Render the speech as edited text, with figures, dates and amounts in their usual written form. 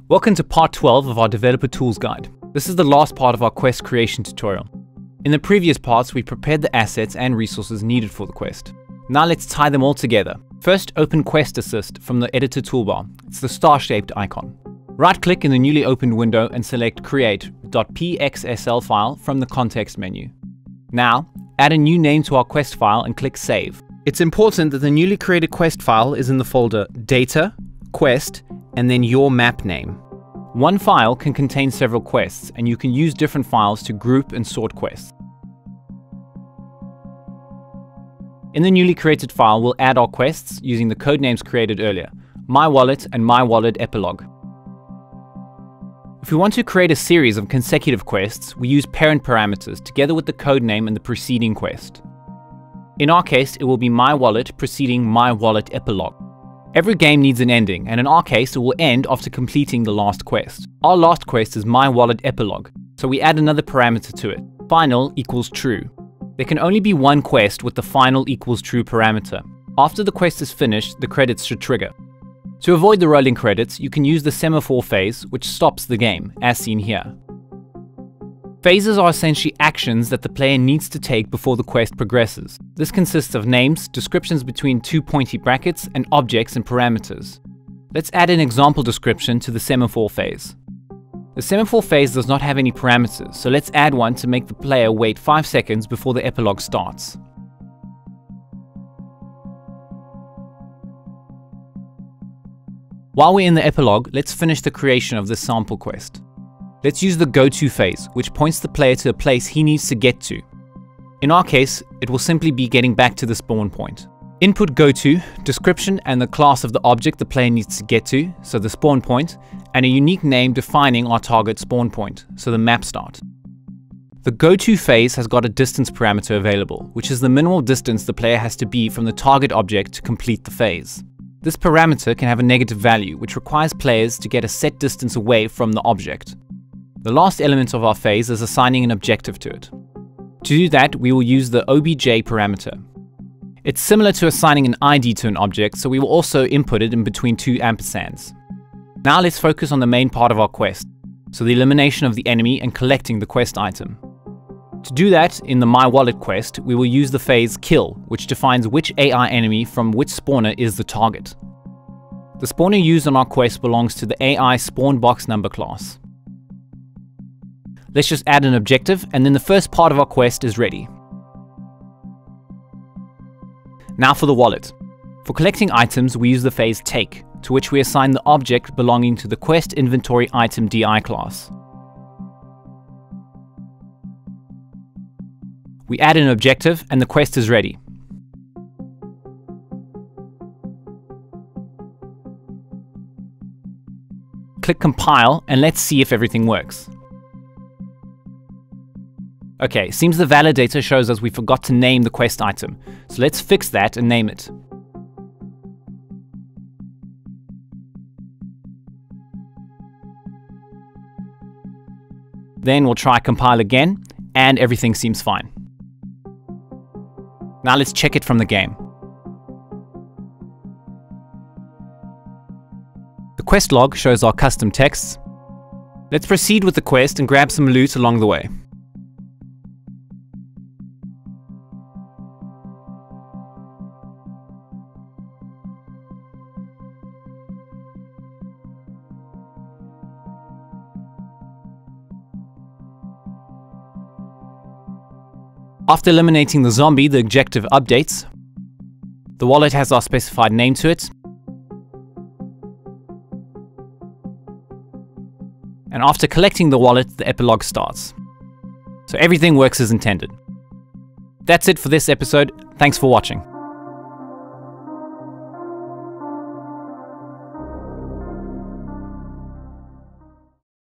Welcome to part 12 of our Developer Tools Guide. This is the last part of our quest creation tutorial. In the previous parts, we prepared the assets and resources needed for the quest. Now let's tie them all together. First, open Quest Assist from the editor toolbar. It's the star-shaped icon. Right-click in the newly opened window and select create.pxsl file from the context menu. Now, add a new name to our quest file and click Save. It's important that the newly created quest file is in the folder Data, Quest, and then your map name. One file can contain several quests, and you can use different files to group and sort quests. In the newly created file, we'll add our quests using the codenames created earlier, My Wallet and My Wallet Epilogue. If we want to create a series of consecutive quests, we use parent parameters together with the codename and the preceding quest. In our case, it will be My Wallet preceding My Wallet Epilogue. Every game needs an ending, and in our case, it will end after completing the last quest. Our last quest is My Wallet Epilogue, so we add another parameter to it. Final equals true. There can only be one quest with the final equals true parameter. After the quest is finished, the credits should trigger. To avoid the rolling credits, you can use the semaphore phase, which stops the game, as seen here. Phases are essentially actions that the player needs to take before the quest progresses. This consists of names, descriptions between two pointy brackets, and objects and parameters. Let's add an example description to the semaphore phase. The semaphore phase does not have any parameters, so let's add one to make the player wait 5 seconds before the epilogue starts. While we're in the epilogue, let's finish the creation of this sample quest. Let's use the go-to phase, which points the player to a place he needs to get to. In our case, it will simply be getting back to the spawn point. Input go-to, description and the class of the object the player needs to get to, so the spawn point, and a unique name defining our target spawn point, so the map start. The go-to phase has got a distance parameter available, which is the minimal distance the player has to be from the target object to complete the phase. This parameter can have a negative value, which requires players to get a set distance away from the object. The last element of our phase is assigning an objective to it. To do that, we will use the obj parameter. It's similar to assigning an ID to an object, so we will also input it in between two ampersands. Now let's focus on the main part of our quest, so the elimination of the enemy and collecting the quest item. To do that, in the My Wallet quest, we will use the phase Kill, which defines which AI enemy from which spawner is the target. The spawner used on our quest belongs to the AI Spawn Box Number class. Let's just add an objective, and then the first part of our quest is ready. Now for the wallet. For collecting items, we use the phase Take, to which we assign the object belonging to the Quest Inventory Item DI class. We add an objective, and the quest is ready. Click Compile, and let's see if everything works. Okay, seems the validator shows us we forgot to name the quest item, so let's fix that and name it. Then we'll try compile again, and everything seems fine. Now let's check it from the game. The quest log shows our custom texts. Let's proceed with the quest and grab some loot along the way. After eliminating the zombie, the objective updates. The wallet has our specified name to it. And after collecting the wallet, the epilogue starts. So everything works as intended. That's it for this episode. Thanks for watching.